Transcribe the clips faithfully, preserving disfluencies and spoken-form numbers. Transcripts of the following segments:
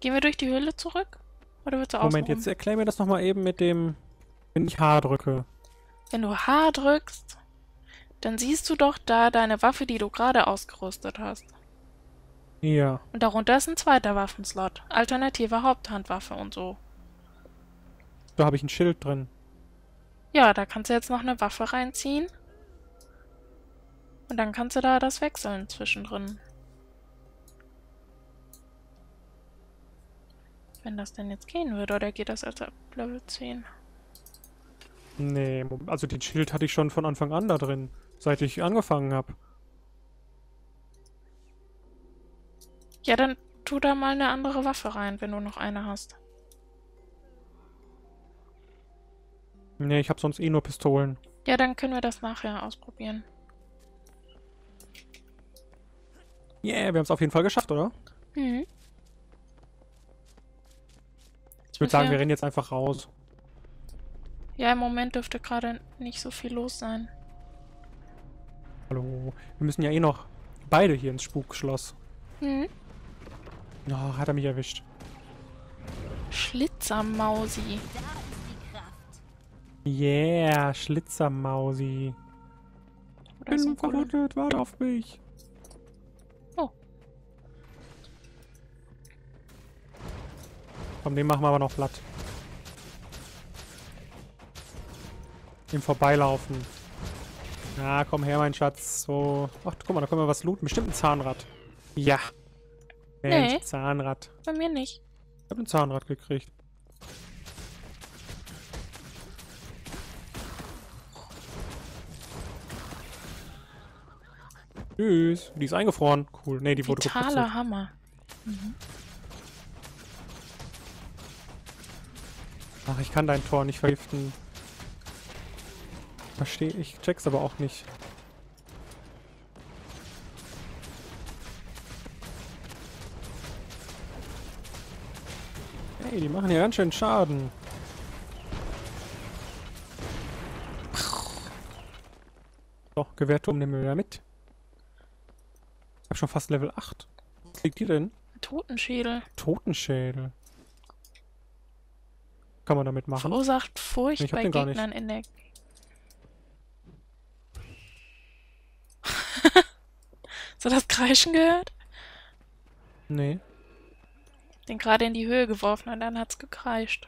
Gehen wir durch die Höhle zurück? Oder willst du Moment, außenrum? jetzt erklär mir das nochmal eben mit dem, wenn ich H drücke. Wenn du H drückst, dann siehst du doch da deine Waffe, die du gerade ausgerüstet hast. Ja. Und darunter ist ein zweiter Waffenslot. Alternative Haupthandwaffe und so. Da habe ich ein Schild drin. Ja, da kannst du jetzt noch eine Waffe reinziehen. Und dann kannst du da das wechseln zwischendrin. Wenn das denn jetzt gehen würde, oder geht das erst ab Level zehn? Nee, also den Schild hatte ich schon von Anfang an da drin, seit ich angefangen habe. Ja, dann tu da mal eine andere Waffe rein, wenn du noch eine hast. Nee, ich habe sonst eh nur Pistolen. Ja, dann können wir das nachher ausprobieren. Yeah, wir haben es auf jeden Fall geschafft, oder? Mhm. Ich würde sagen, wir rennen jetzt einfach raus. Ja, im Moment dürfte gerade nicht so viel los sein. Hallo. Wir müssen ja eh noch beide hier ins Spukschloss. Mhm. Oh, hat er mich erwischt. Schlitzermausi. Yeah, Schlitzermausi. Oder ist ein Bin Golem? verwundet, warte auf mich. Oh. Komm, den machen wir aber noch platt. Im Vorbeilaufen. Na, komm her, mein Schatz. So. Ach, guck mal, da können wir was looten. Bestimmt ein Zahnrad. Ja. Mensch, Nee. Zahnrad. Bei mir nicht. Ich habe ein Zahnrad gekriegt. Tschüss. Die ist eingefroren. Cool. Nee, die wurde Vitaler geputzelt. Hammer. Mhm. Ach, ich kann dein Tor nicht vergiften. Verstehe ich. Check's aber auch nicht. Hey, die machen ja ganz schön Schaden. Doch, Gewehrturm nehmen wir wieder mit. Ich hab schon fast Level acht. Was liegt hier denn? Totenschädel. Totenschädel. Kann man damit machen? Verursacht Furcht Ich hab bei den gar nicht. Gegnern in der... Hast du das Kreischen gehört? Nee. Den gerade in die Höhe geworfen und dann hat's gekreischt.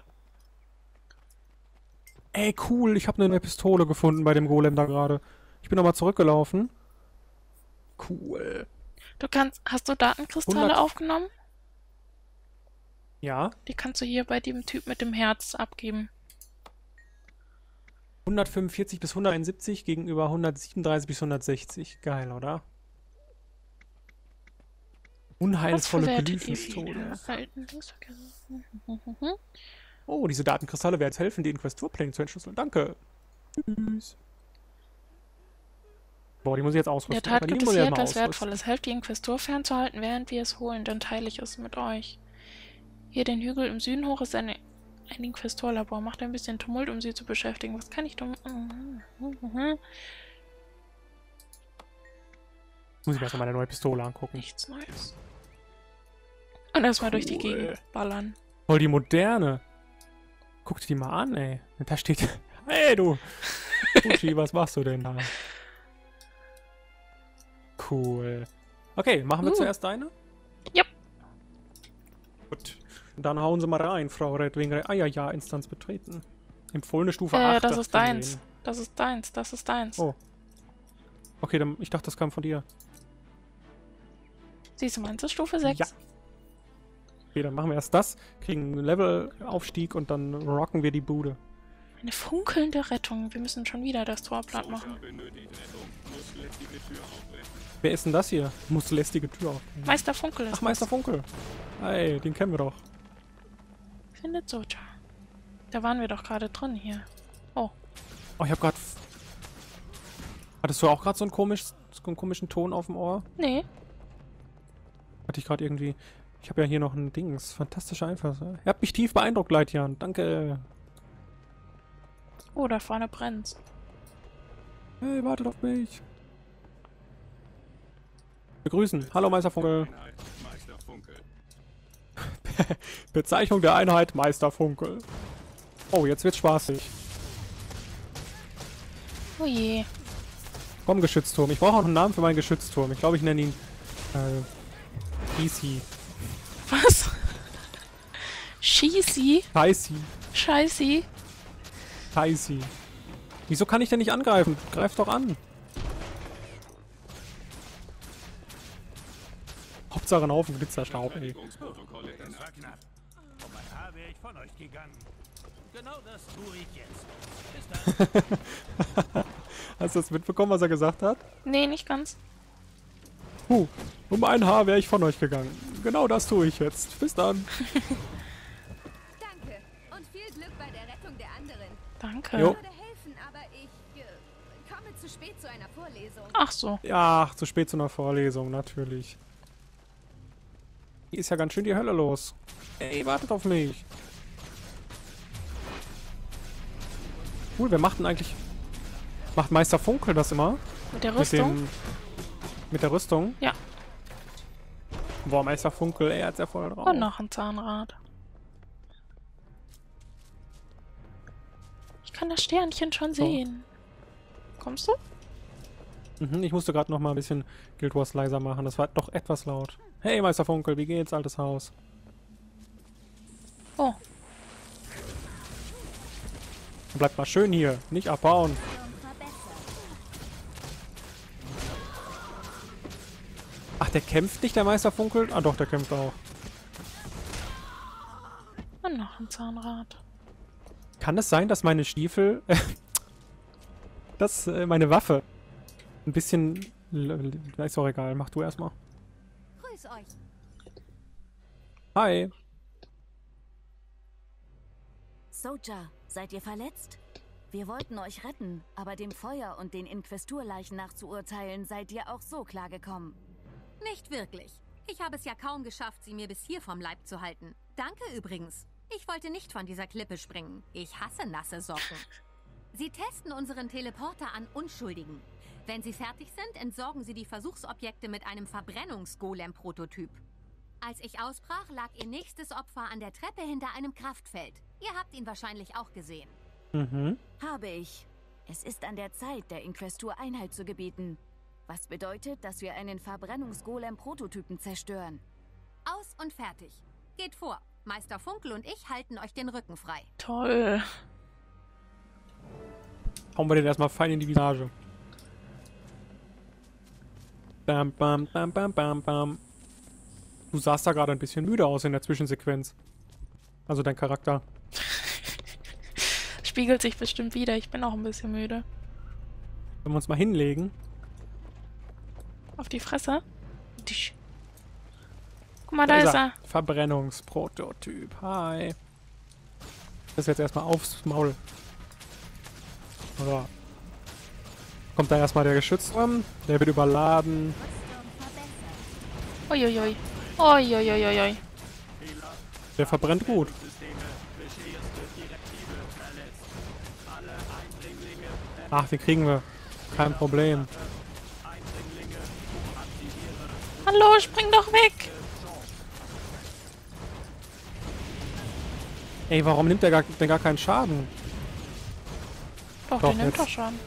Ey, cool. Ich habe eine neue Pistole gefunden bei dem Golem da gerade. Ich bin nochmal zurückgelaufen. Cool. Du kannst... Hast du Datenkristalle hundert aufgenommen? Ja. Die kannst du hier bei dem Typ mit dem Herz abgeben. hundertfünfundvierzig bis hunderteinundsiebzig gegenüber hundertsiebenunddreißig bis hundertsechzig. Geil, oder? Unheilvolle verwertet ihr viel? Glyphenpistole. Halten, links vergessen. Oh, diese Datenkristalle werden jetzt helfen, die Inquestur-Pläne zu entschlüsseln. Danke. Tschüss. Boah, die muss ich jetzt In ausrüsten. der Tat Aber die gibt es muss ich hier ja mal etwas ausrüsten. Wertvolles. Helft die Inquistor fernzuhalten, während wir es holen, dann teile ich es mit euch. Hier den Hügel im Süden hoch ist eine, ein Inquistorlabor. Macht ein bisschen Tumult, um sie zu beschäftigen. Was kann ich tun? Muss ich mir erstmal meine neue Pistole angucken. Nichts Neues. Und erstmal durch die Cool. Gegend ballern. Voll die moderne. Guck dir die mal an, ey. Da steht... Hey, du! Fuji, was machst du denn da? Cool. Okay, machen wir Uh. zuerst deine? Jupp. Gut. Dann hauen Sie mal rein, Frau Redwing. Ah ja, ja, Instanz betreten. Empfohlene Stufe Äh, acht. das dachte ist ich deins. sehen. Das ist deins. Das ist deins. Oh. Okay, dann, ich dachte, das kam von dir. Siehst du, meinst du Stufe sechs? Ja. Okay, dann machen wir erst das, kriegen einen Levelaufstieg und dann rocken wir die Bude. Eine funkelnde Rettung. Wir müssen schon wieder das Tor platt machen. Wer ist denn das hier? Muss lästige Tür auf. Meister Funkel ist Ach, Meister das. Funkel. Hey, den kennen wir doch. Findet Soja. Da waren wir doch gerade drin hier. Oh. Oh, ich hab grad... Hattest du auch gerade so einen, komisch, so einen komischen Ton auf dem Ohr? Nee. Hatte ich gerade irgendwie... Ich habe ja hier noch ein Dings. Fantastischer Einfall. Ihr habt mich tief beeindruckt, Leitjan. Danke. Oh, da vorne brennt's. Hey, wartet auf mich. Begrüßen. Hallo, Meister Funkel. Bezeichnung der Einheit Meister Funkel. Oh, jetzt wird's spaßig. Oh je. Komm, Geschützturm. Ich brauche auch einen Namen für meinen Geschützturm. Ich glaube, ich nenne ihn äh, Easy. Was? Schießi? Scheißi. Scheißi? Scheißi. Wieso kann ich denn nicht angreifen? Greif doch an. Hauptsache ein Haufen Glitzerstaub, ey. Genau das tue ich jetzt. Bis dann. Hast du das mitbekommen, was er gesagt hat? Nee, nicht ganz. Huh, um ein Haar wäre ich von euch gegangen. Genau das tue ich jetzt. Bis dann. Danke und viel Glück bei der Rettung der anderen. Danke. Jo. Ich würde helfen, aber ich äh, komme zu spät zu einer Vorlesung. Ach so. Ja, zu spät zu einer Vorlesung, natürlich. Hier ist ja ganz schön die Hölle los. Ey, wartet auf mich. Cool, wer macht denn eigentlich... Macht Meister Funkel das immer? Mit der Mit Rüstung? dem... Mit der Rüstung? Ja. Boah, Meister Funkel, er hat's ja voll drauf. Und noch ein Zahnrad. Ich kann das Sternchen schon So. sehen. Kommst du? Mhm, ich musste gerade noch mal ein bisschen Guild Wars leiser machen. Das war doch etwas laut. Hey, Meister Funkel, wie geht's, altes Haus? Oh. Bleibt mal schön hier, nicht abbauen. Ach, der kämpft nicht, der Meister Funkel? Ah doch, der kämpft auch. Und noch ein Zahnrad. Kann es sein, dass meine Stiefel... dass äh, meine Waffe ein bisschen... Ist auch egal, mach du erstmal. Grüß euch. Hi. Soja, seid ihr verletzt? Wir wollten euch retten, aber dem Feuer und den Inquesturleichen nach zu urteilen, seid ihr auch so klargekommen. Nicht wirklich. Ich habe es ja kaum geschafft, sie mir bis hier vom Leib zu halten. Danke übrigens. Ich wollte nicht von dieser Klippe springen. Ich hasse nasse Socken. Sie testen unseren Teleporter an Unschuldigen. Wenn sie fertig sind, entsorgen sie die Versuchsobjekte mit einem Verbrennungsgolem-Prototyp. Als ich ausbrach, lag ihr nächstes Opfer an der Treppe hinter einem Kraftfeld. Ihr habt ihn wahrscheinlich auch gesehen. Mhm. Habe ich. Es ist an der Zeit, der Inquestur Einhalt zu gebieten. Was bedeutet, dass wir einen Verbrennungsgolem-Prototypen zerstören. Aus und fertig. Geht vor. Meister Funkel und ich halten euch den Rücken frei. Toll. Hauen wir den erstmal fein in die Visage. Bam, bam, bam, bam, bam, bam. Du sahst da gerade ein bisschen müde aus in der Zwischensequenz. Also dein Charakter. Spiegelt sich bestimmt wieder. Ich bin auch ein bisschen müde. Wenn wir uns mal hinlegen. Auf die Fresse. Tisch. Guck mal, da, ist er. Verbrennungsprototyp. Hi. Das ist jetzt erstmal aufs Maul. So. Kommt da erstmal der Geschützturm. Der wird überladen. Uiuiui. Uiuiuiui. Der verbrennt gut. Ach, den kriegen wir. Kein Problem. Hallo, spring doch weg. Ey, warum nimmt der gar, der gar keinen Schaden? Doch, Doch, der nimmt jetzt. doch schon.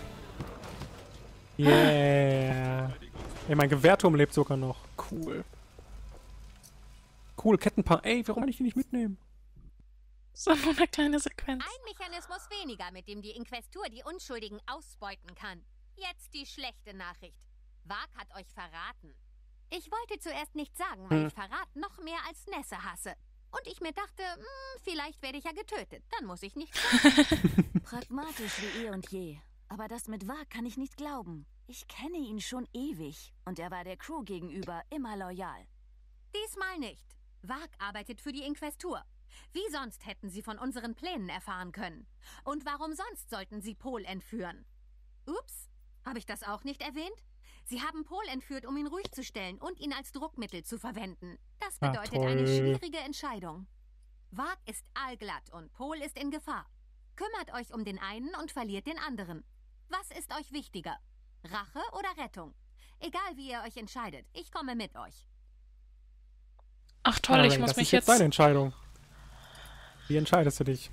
Yeah. Ey, mein Gewehrturm lebt sogar noch. Cool. Cool, Kettenpaar. Ey, warum kann ich die nicht mitnehmen? So nur eine kleine Sequenz. Ein Mechanismus weniger, mit dem die Inquestur die Unschuldigen ausbeuten kann. Jetzt die schlechte Nachricht. Varg hat euch verraten. Ich wollte zuerst nichts sagen, weil Hm. ich Verrat noch mehr als Nässe hasse. Und ich mir dachte, hm, vielleicht werde ich ja getötet. Dann muss ich nicht. Pragmatisch wie eh und je. Aber das mit Varg kann ich nicht glauben. Ich kenne ihn schon ewig. Und er war der Crew gegenüber immer loyal. Diesmal nicht. Varg arbeitet für die Inquestur. Wie sonst hätten sie von unseren Plänen erfahren können? Und warum sonst sollten sie Pol entführen? Ups, habe ich das auch nicht erwähnt? Sie haben Pol entführt, um ihn ruhig zu stellen und ihn als Druckmittel zu verwenden. Das Ah, bedeutet toll. eine schwierige Entscheidung. Varg ist aalglatt und Pol ist in Gefahr. Kümmert euch um den einen und verliert den anderen. Was ist euch wichtiger? Rache oder Rettung? Egal wie ihr euch entscheidet, ich komme mit euch. Ach toll, Anna ich Rain, muss das mich ist jetzt jetzt... deine Entscheidung. Wie entscheidest du dich?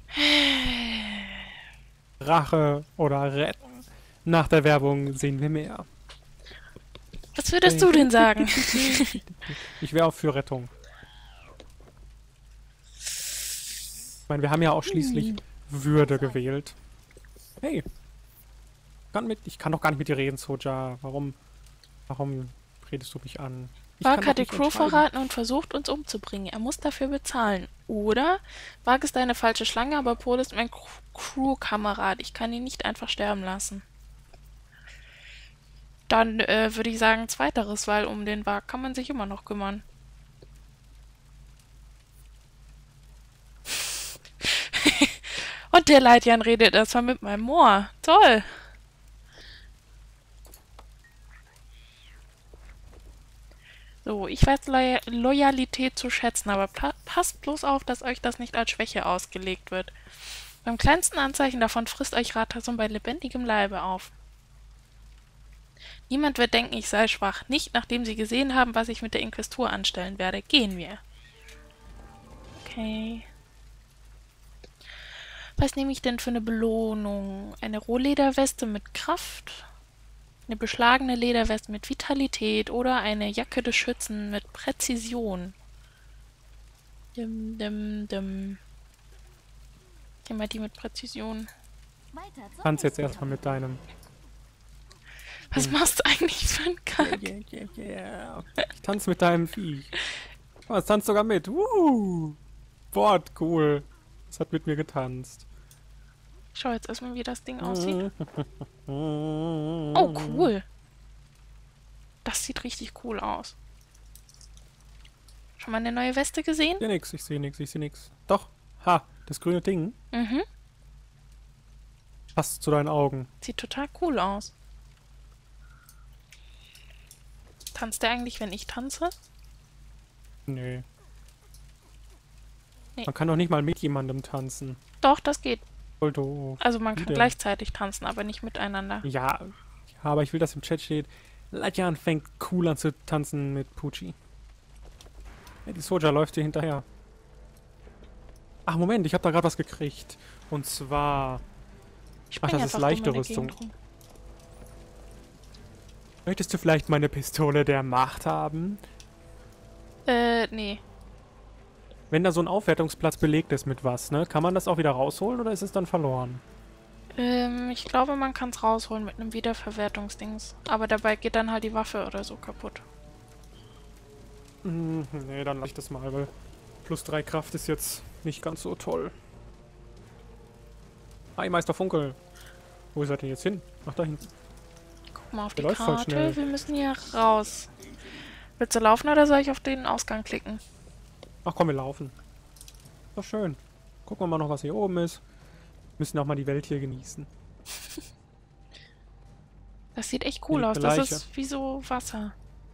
Rache oder retten? Nach der Werbung sehen wir mehr. Was würdest du denn sagen? Ich wäre auch für Rettung. Ich meine, wir haben ja auch schließlich Würde gewählt. Hey. Kann mit, ich kann doch gar nicht mit dir reden, Soja. Warum, warum redest du mich an? Ich kann Varg doch hat die nicht Crew entscheiden. verraten und versucht, uns umzubringen. Er muss dafür bezahlen. Oder Varg ist eine falsche Schlange, aber Pol ist mein Cr- Crew-Kamerad. Ich kann ihn nicht einfach sterben lassen. Dann äh, würde ich sagen zweiteres, weil um den Varg kann man sich immer noch kümmern. Und der Leitjan redet erstmal mit meinem Moor. Toll. So, ich weiß Loy Loyalität zu schätzen, aber pa passt bloß auf, dass euch das nicht als Schwäche ausgelegt wird. Beim kleinsten Anzeichen davon frisst euch Rathason bei lebendigem Leibe auf. Niemand wird denken, ich sei schwach. Nicht, nachdem sie gesehen haben, was ich mit der Inquisitur anstellen werde. Gehen wir. Okay. Was nehme ich denn für eine Belohnung? Eine Rohlederweste mit Kraft? Eine beschlagene Lederweste mit Vitalität oder eine Jacke des Schützen mit Präzision? Dim, dim, dim. Immer die mit Präzision. Weiter zur Tanz jetzt nächsten erstmal mit deinem. Was machst du eigentlich für einen Kack? Yeah, yeah, yeah. Ich tanze mit deinem Viech. Oh, es tanzt sogar mit. Woo! Bord, cool. Es hat mit mir getanzt. Ich schau jetzt erstmal, wie das Ding aussieht. Oh, Oh, cool. Das sieht richtig cool aus. Schon mal eine neue Weste gesehen? Ich sehe nix, ich sehe nix, ich sehe nix. Doch. Ha, das grüne Ding. Mhm. Passt zu deinen Augen. Sieht total cool aus. Tanzt der eigentlich, wenn ich tanze? Nee. Nee. Man kann doch nicht mal mit jemandem tanzen. Doch, das geht. Voll doof. Also man Wie kann denn? gleichzeitig tanzen, aber nicht miteinander. Ja, ja, aber ich will, dass im Chat steht, Leitjan fängt cool an zu tanzen mit Pucci. Ja, die Soja läuft hier hinterher. Ach, Moment, ich habe da gerade was gekriegt. Und zwar... Ich Ach, spring das ist einfach dumm leichte in der Rüstung. Gegend rum. Möchtest du vielleicht meine Pistole der Macht haben? Äh, nee. Wenn da so ein Aufwertungsplatz belegt ist mit was, ne? Kann man das auch wieder rausholen oder ist es dann verloren? Ähm, ich glaube, man kann es rausholen mit einem Wiederverwertungsdings. Aber dabei geht dann halt die Waffe oder so kaputt. Hm, nee, dann lass ich das mal, weil plus drei Kraft ist jetzt nicht ganz so toll. Hi, Meister Funkel. Wo seid ihr jetzt hin? Ach, da hinten. Guck mal auf die Der läuft voll Karte. schnell. Wir müssen hier raus. Willst du laufen oder soll ich auf den Ausgang klicken? Ach komm, wir laufen. Doch schön. Gucken wir mal noch, was hier oben ist. Müssen auch mal die Welt hier genießen. Das sieht echt cool Liegt aus. eine Das Leiche. ist wie so Wasser.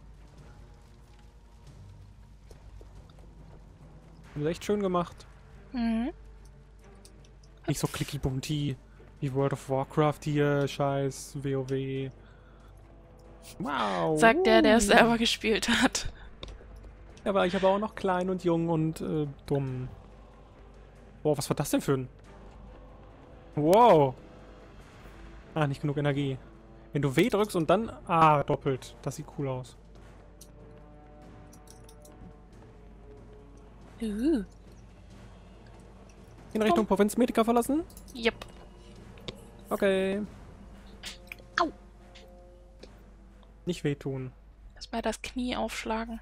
Haben sie echt schön gemacht. Mhm. Nicht so clicky bunti wie World of Warcraft hier, scheiß WoW. Wow. Sagt der, der es uh. selber gespielt hat. Ja, aber ich aber auch noch klein und jung und äh, dumm. Boah, was war das denn für ein... Wow. Ah, nicht genug Energie. Wenn du W drückst und dann... Ah, doppelt. Das sieht cool aus. Uh. In Richtung Provinz Medica verlassen? Yep. Okay. Au. Nicht wehtun. Erstmal das Knie aufschlagen.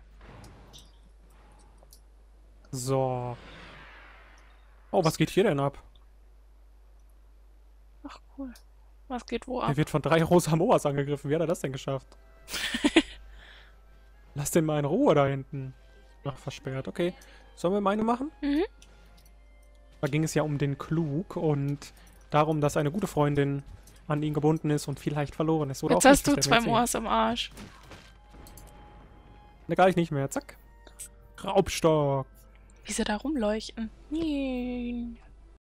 So. Oh, was geht hier denn ab? Ach, cool. Was geht wo ab? Er wird von drei Rosa Moas angegriffen. Wie hat er das denn geschafft? Lass den mal in Ruhe da hinten. Ach, versperrt. Okay. Sollen wir meine machen? Mhm. Da ging es ja um den Klug und darum, dass eine gute Freundin an ihn gebunden ist und vielleicht verloren ist. Oder Jetzt auch hast du nicht, das zwei werden wir jetzt Moas im Arsch. sehen. Ne, gar nicht mehr. Zack. Raubstock. Wie sie da rumleuchten. Nee.